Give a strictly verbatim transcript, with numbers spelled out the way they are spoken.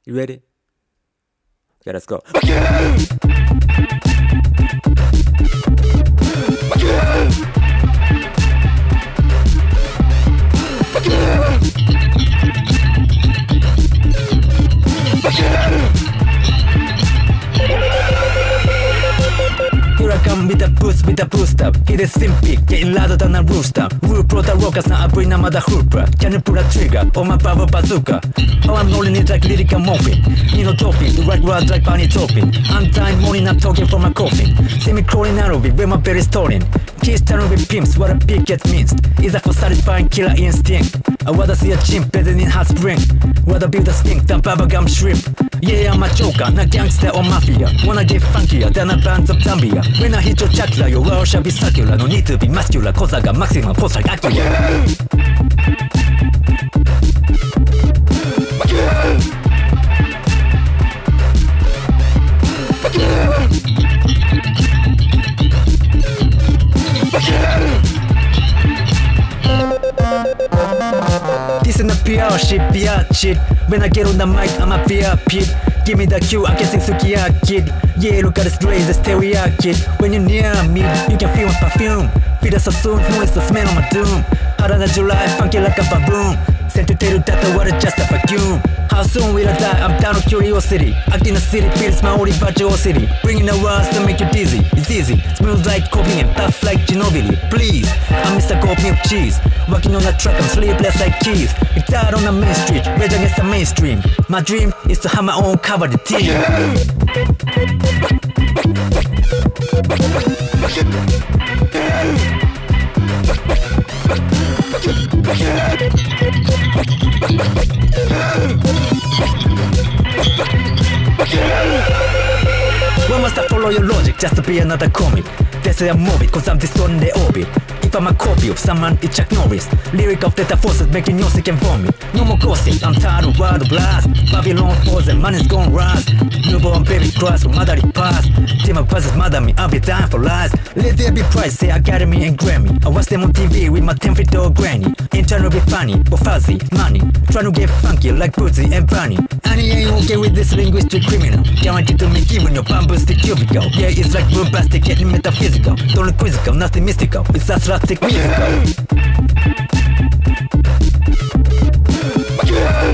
You ready? Okay, let's go. Here I come with a boost, with a boost up. Hit it simply, getting louder than a rooster. Rule pro the rockers, now I bring a mother hooper. Can you pull a trigger on my power bazooka? Oh, I'm rolling it like lyrical morphine. You know doping, the right words like bunny topping. I'm dying morning, I'm talking from my coffin. See me crawling out of it, where my belly's storing. Kids turning with pimps, what a pig gets minced. Is that for satisfying killer instinct? I'd rather see a chimp better than hot spring. Rather build a stink than bubblegum shrimp. Yeah, I'm a joker, not gangster or mafia. Wanna get funkier than a band of Zambia. When I hit your chakra, your world shall be circular. No need to be muscular, cause I got maximum force like Acura. This ain't a P R shit, P R shit. When I get on the mic, I'm a P R pit. Give me the cue, I can sing Sukiya kid. Yeah, look at this glaze, the stereo kid. When you're near me, you can feel my perfume. Feel the sassoon, no, it's the smell of my doom. Hotter than July, funky like a baboon. Sent to tell you that the water just a vacuum. How soon will I die? I'm down with curiosity. Acting the city feels my only virtuosity. Bringing the words to make you dizzy. It's easy, smells like coffee and tough like Ginobili. Please, I'm Mister Gold Milk Cheese. Working on the track, I'm sleepless like keys. It's out on the main street, rage against the mainstream. My dream is to have my own cover the team. Why must I follow your logic just to be another comic? They say I'm morbid cause I'm distorting the orbit. If I'm a copy of someone, it's Chuck Norris. Lyric of theta forces making you sick and vomit. No more gossip, I'm tired of wild blast. Babylon falls and money's gone rise. Newborn baby cries for motherly past. Till my buzzes mother me, I'll be dying for lies. Let there be price, say Academy and Grammy. I watch them on T V with my ten feet tall granny. Ain't trying to be funny, but fuzzy, money. Trying to get funky like Bootsy and Bunny. Annie ain't okay with this linguistic criminal. Guaranteed to make even your bamboo stick cubicle. Yeah, it's like bombastic, getting metaphysical. Don't look quizzical, nothing mystical. It's that slapstick musical.